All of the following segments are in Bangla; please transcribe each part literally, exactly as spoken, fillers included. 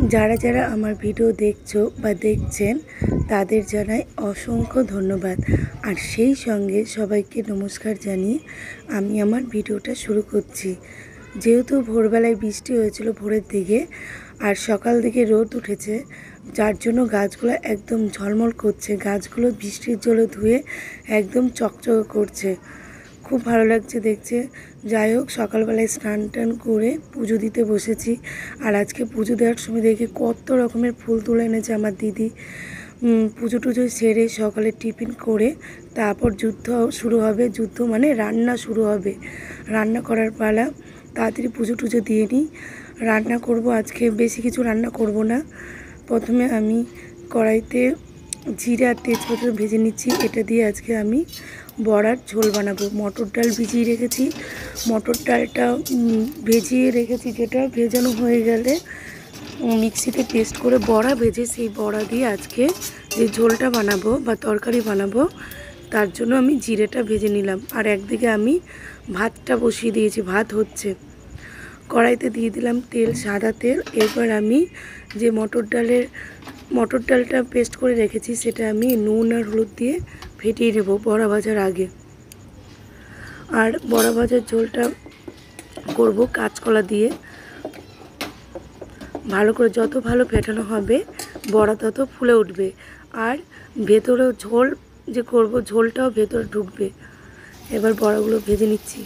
যারা যারা আমার ভিডিও দেখছো বা দেখছেন তাদের জানাই অসংখ্য ধন্যবাদ। আর সেই সঙ্গে সবাইকে নমস্কার জানিয়ে আমি আমার ভিডিওটা শুরু করছি। যেহেতু ভোরবেলায় বৃষ্টি হয়েছিল ভোরের দিকে, আর সকাল দিকে রোদ উঠেছে, যার জন্য গাছগুলো একদম ঝলমল করছে। গাছগুলো বৃষ্টির জলে ধুয়ে একদম চকচক করছে, খুব ভালো লাগছে দেখতে। যাই হোক, সকালবেলায় স্নান টান করে পুজো দিতে বসেছি। আর আজকে পুজো দেওয়ার সময় দেখি কত রকমের ফুল তুলে এনেছে আমার দিদি। পুজো টুজো সেরে সকালে টিফিন করে তারপর যুদ্ধ শুরু হবে। যুদ্ধ মানে রান্না শুরু হবে, রান্না করার পালা। তাড়াতাড়ি পুজো টুজো দিয়ে নিই, রান্না করব। আজকে বেশি কিছু রান্না করব না। প্রথমে আমি কড়াইতে জিরে আর তেজপাতা ভেজে নিচ্ছি। এটা দিয়ে আজকে আমি বড়ার ঝোল বানাবো। মটর ডাল ভিজিয়ে রেখেছি, মটর ডালটা ভেজিয়ে রেখেছি, যেটা ভেজানো হয়ে গেলে মিক্সিতে পেস্ট করে বড়া ভেজে সেই বড়া দিয়ে আজকে যে ঝোলটা বানাবো বা তরকারি বানাবো, তার জন্য আমি জিরেটা ভেজে নিলাম। আর একদিকে আমি ভাতটা বসিয়ে দিয়েছি, ভাত হচ্ছে। কড়াইতে দিয়ে দিলাম তেল, সাদা তেল। এরপর আমি যে মটর ডালের মটর ডালটা পেস্ট করে রেখেছি সেটা আমি নুন আর হলুদ দিয়ে ফেটিয়ে নেব বড়া ভাজার আগে। আর বড়া ভাজার ঝোলটা করব কাঁচকলা দিয়ে। ভালো করে যত ভালো ফেটানো হবে বড়া তত ফুলে উঠবে, আর ভেতরে ঝোল যে করব ঝোলটাও ভেতরে ঢুকবে। এবার বড়াগুলো ভেজে নিচ্ছি।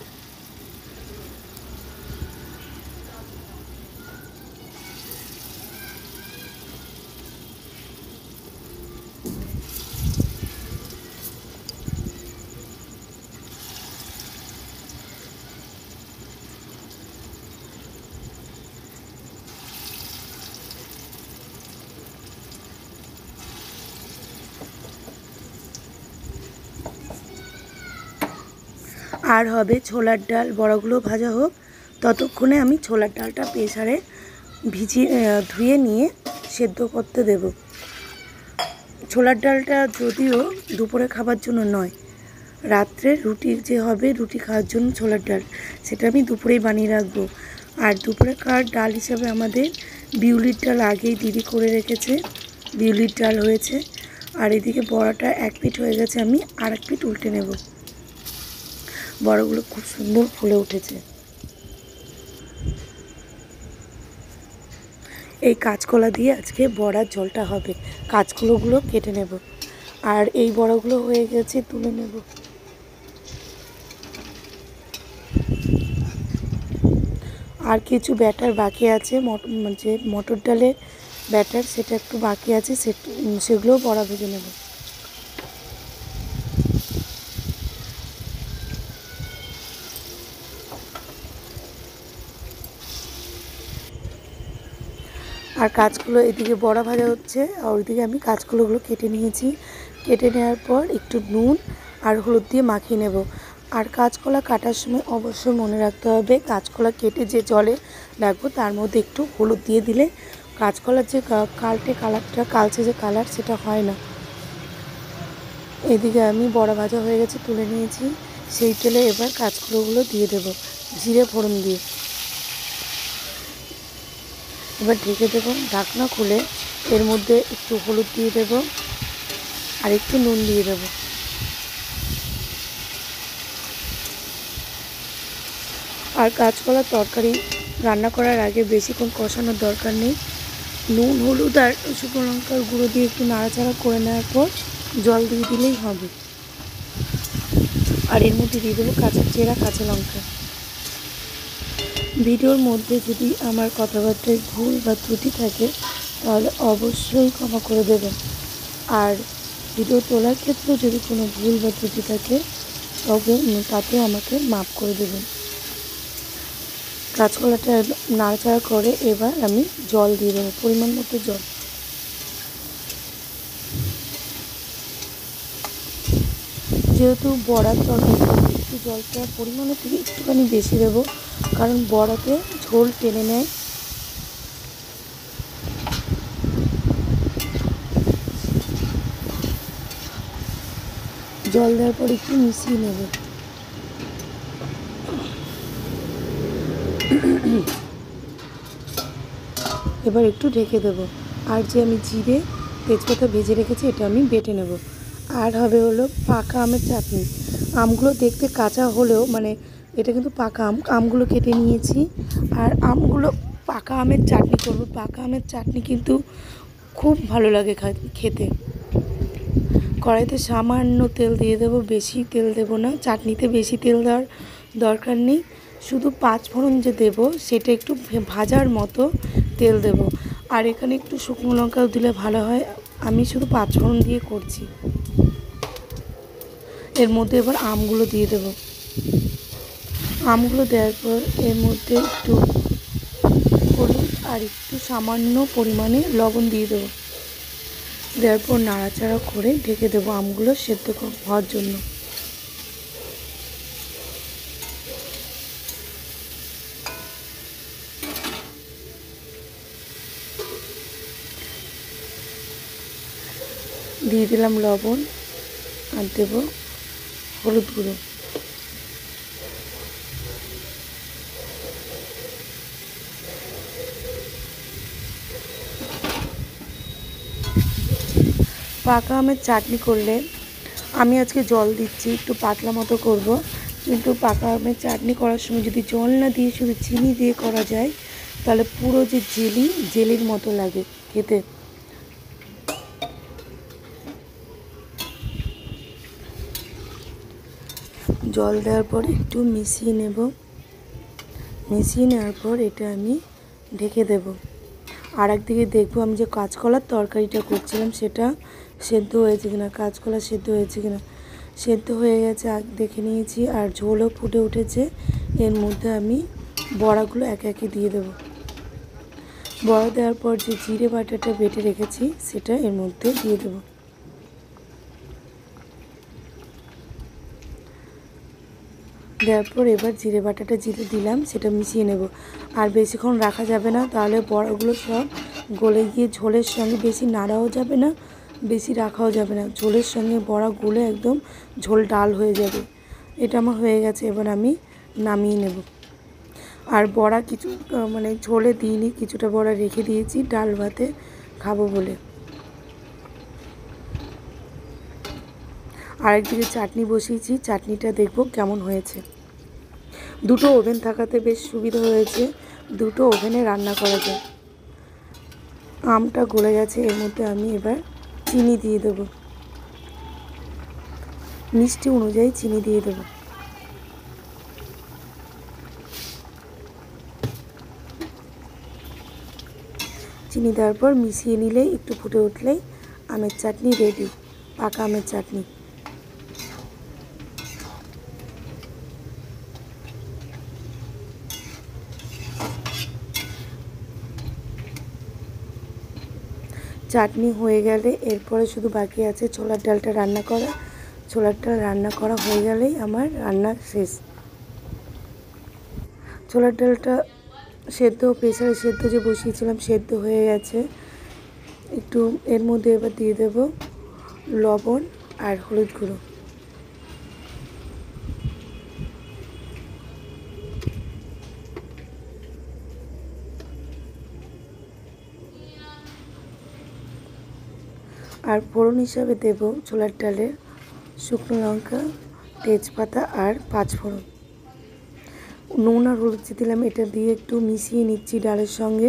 আর হবে ছোলার ডাল। বড়াগুলো ভাজা হোক, ততক্ষণে আমি ছোলার ডালটা প্রেসারে ভিজিয়ে ধুয়ে নিয়ে সেদ্ধ করতে দেব। ছোলার ডালটা যদিও দুপুরে খাবার জন্য নয়, রাত্রে রুটি যে হবে রুটি খাওয়ার জন্য ছোলার ডাল, সেটা আমি দুপুরেই বানিয়ে রাখবো। আর দুপুরে খাওয়ার ডাল হিসাবে আমাদের বিউলির ডাল আগেই দিদি করে রেখেছে, বিউলির ডাল হয়েছে। আর এদিকে বড়াটা এক পিঠ হয়ে গেছে, আমি আর এক পিঠ উল্টে নেব। বড়াগুলো খুব সুন্দর ফুলে উঠেছে। এই কাঁচকলা দিয়ে আজকে বড়ার ঝোলটা হবে। কাঁচকলাগুলো কেটে নেব। আর এই বড়াগুলো হয়ে গেছে, তুলে নেব। আর কিছু ব্যাটার বাকি আছে, যে মটর ডালের ব্যাটার সেটা একটু বাকি আছে, সেগুলোও বড়া ভেজে নেব। আর কাঁচকলা এদিকে বড়া ভাজা হচ্ছে, আর ওইদিকে আমি কাঁচকলাগুলো কেটে নিয়েছি। কেটে নেওয়ার পর একটু নুন আর হলুদ দিয়ে মাখিয়ে নেব। আর কাঁচকলা কাটার সময় অবশ্যই মনে রাখতে হবে, কাঁচকলা কেটে যে জলে রাখবো তার মধ্যে একটু হলুদ দিয়ে দিলে কাঁচকলার যে কালটে কালারটা, কালচে যে কালার, সেটা হয় না। এদিকে আমি বড়া ভাজা হয়ে গেছে, তুলে নিয়েছি। সেই তেলে এবার কাঁচকলাগুলো দিয়ে দেব জিরে ফোড়ন দিয়ে। এবার ঢেকে দেবো, ঢাকনা খুলে এর মধ্যে একটু হলুদ দিয়ে দেব আর একটু নুন দিয়ে দেব। আর কাঁচকলার তরকারি রান্না করার আগে বেশিক্ষণ কষানোর দরকার নেই। নুন হলুদ আর শুকনো লঙ্কার গুঁড়ো দিয়ে একটু নাড়াচাড়া করে নেওয়ার পর জল দিয়ে দিলেই হবে। আর এর মধ্যে দিয়ে দেবো কাঁচা চেরা কাঁচা লঙ্কা। ভিডিওর মধ্যে যদি আমার কথাবার্তায় ভুল বা ত্রুটি থাকে তাহলে অবশ্যই ক্ষমা করে দেবেন। আর ভিডিও তোলার ক্ষেত্রে যদি কোনো ভুল বা ত্রুটি থাকে তবে তাতে আমাকে মাফ করে দেবেন। কাঁচকলাটা নাড়াচাড়া করে এবার আমি জল দিয়ে দেবো, পরিমাণ মতো জল। যেহেতু বড়ার তরকারি একটু জলটা পরিমাণের থেকে একটুখানি বেশি দেবো, কারণ বড়াতে ঝোল টেনে নেয়। জল দেওয়ার পর একটু মিশিয়ে নেব। এবার একটু ঢেকে দেবো। আর যে আমি জিরে তেজপাতা ভেজে রেখেছি এটা আমি বেটে নেব। আর হবে হলো পাকা আমের চাটনি। আমগুলো দেখতে কাঁচা হলেও মানে এটা কিন্তু পাকা আম, আমগুলো কেটে নিয়েছি। আর আমগুলো পাকা আমের চাটনি করব। পাকা আমের চাটনি কিন্তু খুব ভালো লাগে খেতে। কড়াইতে সামান্য তেল দিয়ে দেবো, বেশি তেল দেবো না, চাটনিতে বেশি তেল দেওয়ার দরকার নেই। শুধু পাঁচ ফোড়ন যে দেবো সেটা একটু ভাজার মতো তেল দেব। আর এখানে একটু শুকনো লঙ্কাও দিলে ভালো হয়, আমি শুধু পাঁচ ফোড়ন দিয়ে করছি। এর মধ্যে এবার আমগুলো দিয়ে দেব। আমগুলো দেওয়ার পর এর মধ্যে একটু হলুদ আর একটু সামান্য পরিমাণে লবণ দিয়ে দেবো। দেওয়ার পর নাড়াচাড়া করে ঢেকে দেবো আমগুলো সেদ্ধ হওয়ার জন্য। দিয়ে দিলাম লবণ আর দেব হলুদ গুঁড়ো। পাকা আমের চাটনি করলে আমি আজকে জল দিচ্ছি, একটু পাতলা মতো করব, কিন্তু পাকা আমের চাটনি করার সময় যদি জল না দিয়ে শুধু চিনি দিয়ে করা যায় তাহলে পুরো যে জেলি জেলির মতো লাগে খেতে। জল দেওয়ার পর একটু মিশিয়ে নেব। মিশিয়ে নেওয়ার পর এটা আমি ঢেকে দেব। আর একদিকে দেখবো আমি যে কাঁচকলার তরকারিটা করছিলাম সেটা সেদ্ধ হয়েছে কিনা, কাঁচকলা সেদ্ধ হয়েছে কিনা। সেদ্ধ হয়ে গেছে দেখে নিয়েছি, আর ঝোলও ফুটে উঠেছে। এর মধ্যে আমি বড়াগুলো একে একে দিয়ে দেবো। বড়া দেওয়ার পর যে জিরে বাটাটা বেটে রেখেছি সেটা এর মধ্যে দিয়ে দেবো। দেওয়ার পর এবার জিরে বাটাটা জিরে দিলাম সেটা মিশিয়ে নেব। আর বেশিক্ষণ রাখা যাবে না, তাহলে বড়াগুলো সব গলে গিয়ে ঝোলের সঙ্গে, বেশি নাড়াও যাবে না, বেশি রাখাও যাবে না, ঝোলের সঙ্গে বড়া গলে একদম ঝোল ডাল হয়ে যাবে। এটা আমার হয়ে গেছে, এবার আমি নামিয়ে নেব। আর বড়া কিছু মানে ঝোলে দিইনি, কিছুটা বড়া রেখে দিয়েছি ডাল ভাতে খাবো বলে। আরেকদিকে চাটনি বসিয়েছি, চাটনিটা দেখব কেমন হয়েছে। দুটো ওভেন থাকাতে বেশ সুবিধা হয়েছে, দুটো ওভেনে রান্না করা যায়। আমটা গলে গেছে, এর মধ্যে আমি এবার চিনি দিয়ে দেব, মিষ্টি অনুযায়ী চিনি দিয়ে দেব। চিনি দেওয়ার পর মিশিয়ে নিলেই একটু ফুটে উঠলেই আমের চাটনি রেডি, পাকা আমের চাটনি। চাটনি হয়ে গেলে এরপরে শুধু বাকি আছে ছোলার ডালটা রান্না করা। ছোলার ডাল রান্না করা হয়ে গেলেই আমার রান্না শেষ। ছোলার ডালটা সেদ্ধ, প্রেসারে সেদ্ধ যে বসিয়েছিলাম সেদ্ধ হয়ে গেছে। একটু এর মধ্যে এবার দিয়ে দেব লবণ আর হলুদ গুঁড়ো। আর ফোড়ন হিসাবে দেব ছোলার ডালে শুকনো লঙ্কা, তেজপাতা আর পাঁচ ফোড়ন। নুন আর হলুদ দিলাম, এটা দিয়ে একটু মিশিয়ে নিচ্ছি ডালের সঙ্গে।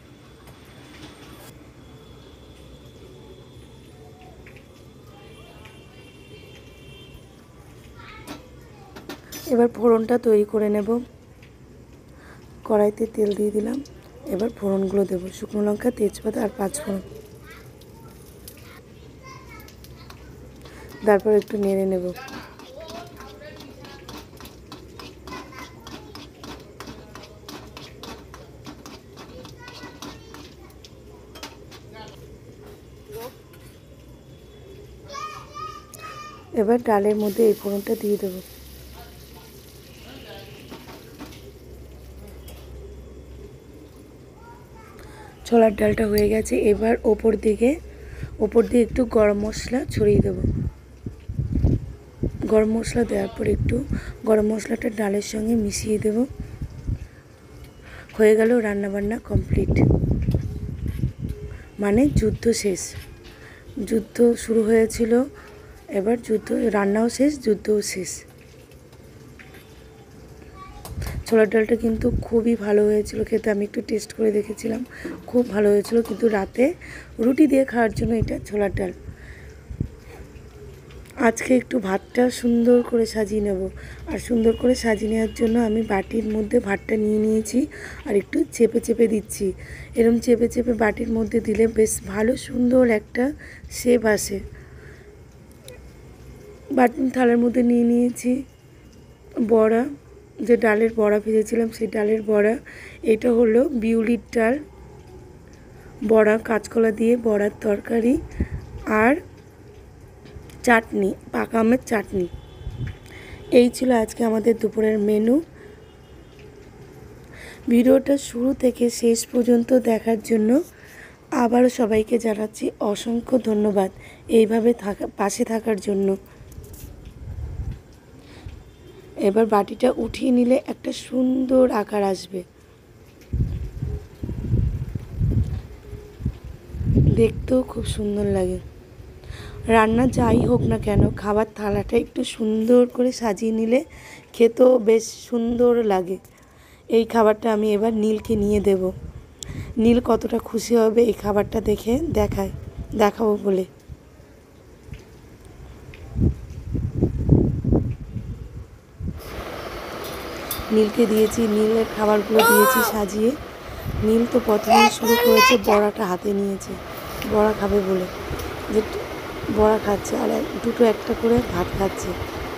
এবার ফোড়নটা তৈরি করে নেব। কড়াইতে তেল দিয়ে দিলাম, এবার ফোড়নগুলো দেবো, শুকনো লঙ্কা, তেজপাতা আর পাঁচ ফোড়ন। তারপর একটু নেড়ে নেব। এবার ডালের মধ্যে এই ফোড়নটা দিয়ে দেবো। ছোলার ডালটা হয়ে গেছে, এবার ওপর দিকে ওপর দিয়ে একটু গরম মশলা ছড়িয়ে দেবো। গরম মশলা দেওয়ার পর একটু গরম মশলাটা ডালের সঙ্গে মিশিয়ে দেব। হয়ে গেল রান্নাবান্না কমপ্লিট। মানে যুদ্ধ শেষ, যুদ্ধ শুরু হয়েছিল, এবার যুদ্ধ রান্নাও শেষ, যুদ্ধও শেষ। ছোলার ডালটা কিন্তু খুবই ভালো হয়েছিল খেতে, আমি একটু টেস্ট করে দেখেছিলাম, খুব ভালো হয়েছিল। কিন্তু রাতে রুটি দিয়ে খাওয়ার জন্য এটা ছোলার ডাল। আজকে একটু ভাতটা সুন্দর করে সাজিয়ে নেব, আর সুন্দর করে সাজিয়ে নেওয়ার জন্য আমি বাটির মধ্যে ভাতটা নিয়ে নিয়েছি আর একটু চেপে চেপে দিচ্ছি। এরকম চেপে চেপে বাটির মধ্যে দিলে বেশ ভালো সুন্দর একটা শেপ আসে। বাটি থালার মধ্যে নিয়ে নিয়েছি বড়া, যে ডালের বড়া ভেজেছিলাম সেই ডালের বড়া। এটা হলো বিউলির ডাল বড়া, কাঁচকলা দিয়ে বড়ার তরকারি আর চাটনি, পাকা আমের চাটনি। এই ছিল আজকে আমাদের দুপুরের মেনু। ভিডিওটা শুরু থেকে শেষ পর্যন্ত দেখার জন্য আবারও সবাইকে জানাচ্ছি অসংখ্য ধন্যবাদ, এইভাবে থাকা পাশে থাকার জন্য। এবার বাটিটা উঠিয়ে নিলে একটা সুন্দর আকার আসবে, দেখতেও খুব সুন্দর লাগে। রান্না যাই হোক না কেন, খাবার থালাটা একটু সুন্দর করে সাজিয়ে নিলে খেতেও বেশ সুন্দর লাগে। এই খাবারটা আমি এবার নীলকে নিয়ে দেব। নীল কতটা খুশি হবে এই খাবারটা দেখে দেখায় দেখাবো বলে। নীলকে দিয়েছি, নীলের খাবারগুলো দিয়েছি সাজিয়ে। নীল তো প্রথমেই শুরু করেছে, বড়াটা হাতে নিয়েছে বড়া খাবে বলে, যে বড়া খাচ্ছে আর দুটো একটা করে ভাত খাচ্ছে।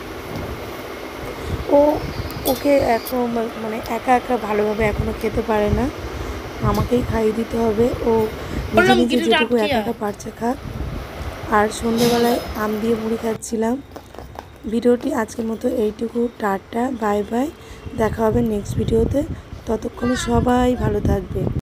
ও ওকে এখন মানে একা একা ভালোভাবে এখনও খেতে পারে না, আমাকেই খাইয়ে দিতে হবে। ও নিজে নিজে যেটুকু একা একা পারছে খাক। আর সন্ধ্যেবেলায় আম দিয়ে মুড়ি খাচ্ছিলাম। ভিডিওটি আজকের মতো এইটুকু, টাটা, বাই বাই, দেখা হবে নেক্সট ভিডিওতে। ততক্ষণে সবাই ভালো থাকবে।